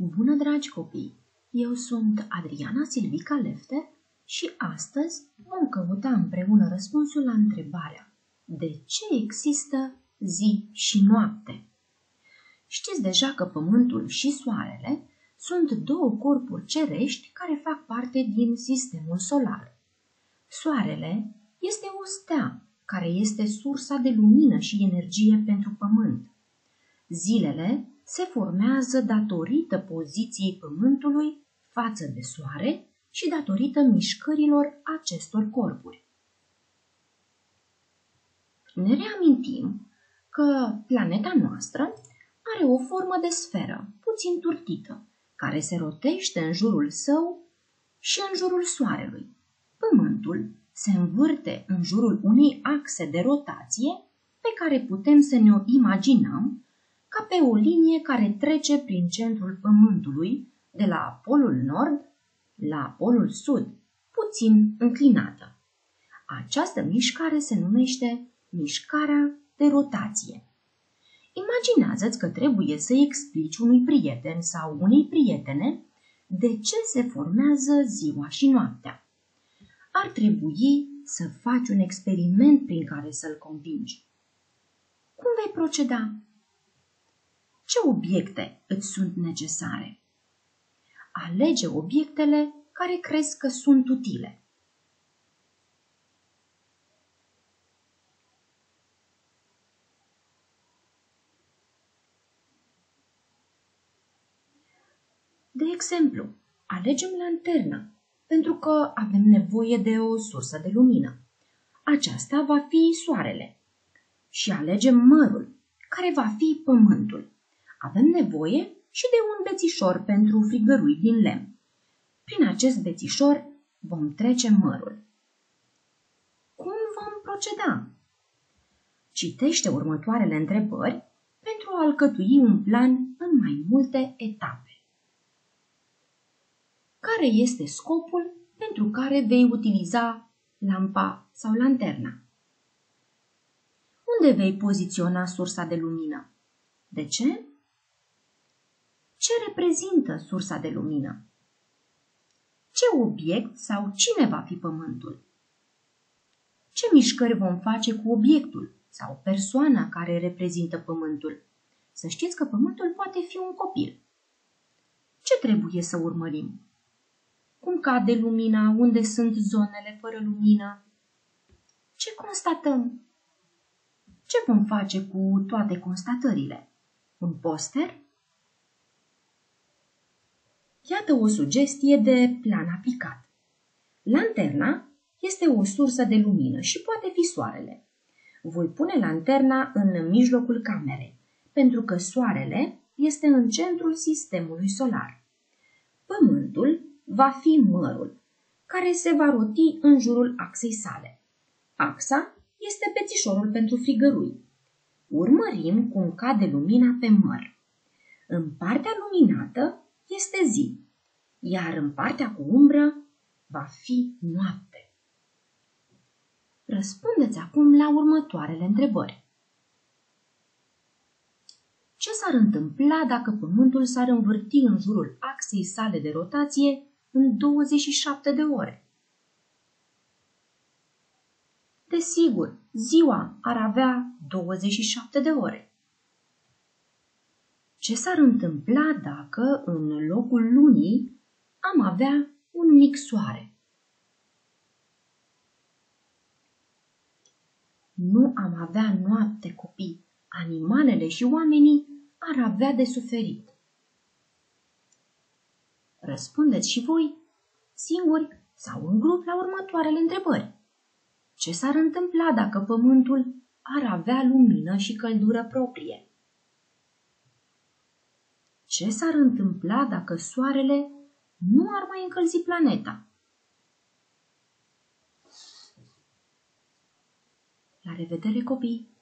Bună, dragi copii! Eu sunt Adriana Silvica Lefter și astăzi vom căuta împreună răspunsul la întrebarea: de ce există zi și noapte? Știți deja că Pământul și Soarele sunt două corpuri cerești care fac parte din Sistemul Solar. Soarele este o stea care este sursa de lumină și energie pentru Pământ. Zilele se formează datorită poziției Pământului față de Soare și datorită mișcărilor acestor corpuri. Ne reamintim că planeta noastră are o formă de sferă, puțin turtită, care se rotește în jurul său și în jurul Soarelui. Pământul se învârte în jurul unei axe de rotație pe care putem să ne o imaginăm ca pe o linie care trece prin centrul Pământului, de la polul nord la polul sud, puțin înclinată. Această mișcare se numește mișcarea de rotație. Imaginează-ți că trebuie să explici unui prieten sau unei prietene de ce se formează ziua și noaptea. Ar trebui să faci un experiment prin care să-l convingi. Cum vei proceda? Ce obiecte îți sunt necesare? Alege obiectele care crezi că sunt utile. De exemplu, alegem lanterna, pentru că avem nevoie de o sursă de lumină. Aceasta va fi soarele. Și alegem mărul, care va fi pământul. Avem nevoie și de un bețișor pentru frigărui din lemn. Prin acest bețișor vom trece mărul. Cum vom proceda? Citește următoarele întrebări pentru a alcătui un plan în mai multe etape. Care este scopul pentru care vei utiliza lampa sau lanterna? Unde vei poziționa sursa de lumină? De ce? Ce reprezintă sursa de lumină? Ce obiect sau cine va fi Pământul? Ce mișcări vom face cu obiectul sau persoana care reprezintă Pământul? Să știți că Pământul poate fi un copil. Ce trebuie să urmărim? Cum cade lumina? Unde sunt zonele fără lumină? Ce constatăm? Ce vom face cu toate constatările? Un poster? Iată o sugestie de plan aplicat. Lanterna este o sursă de lumină și poate fi soarele. Voi pune lanterna în mijlocul camerei, pentru că soarele este în centrul sistemului solar. Pământul va fi mărul, care se va roti în jurul axei sale. Axa este bețișorul pentru frigărui. Urmărim cum cade lumina pe măr. În partea luminată este zi, iar în partea cu umbră va fi noapte. Răspundeți acum la următoarele întrebări. Ce s-ar întâmpla dacă Pământul s-ar învârti în jurul axei sale de rotație în 27 de ore? Desigur, ziua ar avea 27 de ore. Ce s-ar întâmpla dacă, în locul lunii, am avea un mic soare? Nu am avea noapte, copii. Animalele și oamenii ar avea de suferit. Răspundeți și voi, singuri sau în grup, la următoarele întrebări. Ce s-ar întâmpla dacă Pământul ar avea lumină și căldură proprie? Ce s-ar întâmpla dacă Soarele nu ar mai încălzi planeta? La revedere, copii!